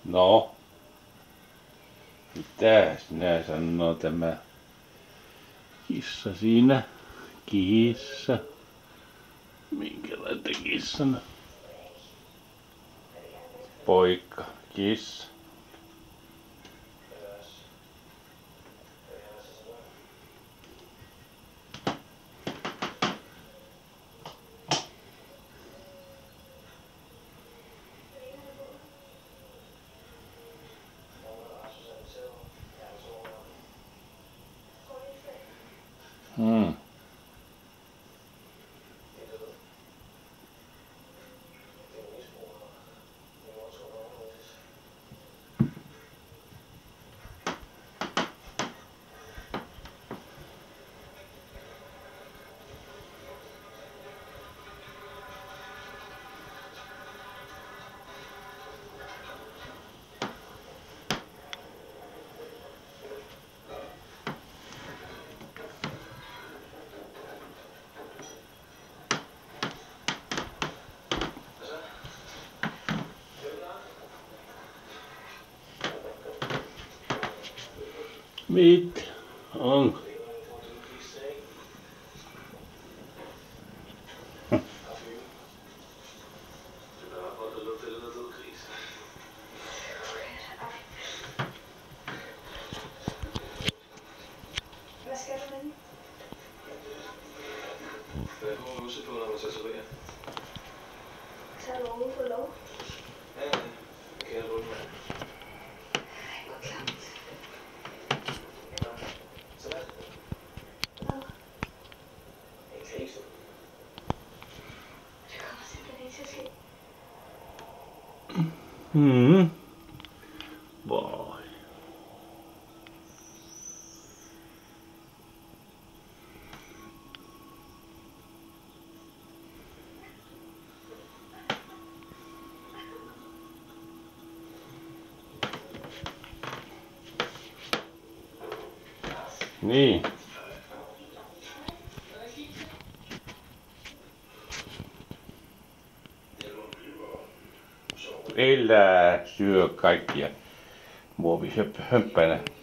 No, mitä sinä sanoo tämä kissa siinä? Kissa. Minkälainen kissana? Poika, kissa. Hmm. Mitä? Onko? Hvad skal du med? Hvad kommer du på, når man tatoverer? Tager du ude på lov? Ja, det kan jeg runde med. Ej, hvor klamt. Så hvad? Hvad? En krise. Det kommer simpelthen ikke til at ske. Hmm. Boy. Niin. Elää, syö kaikkia muovihöppänä.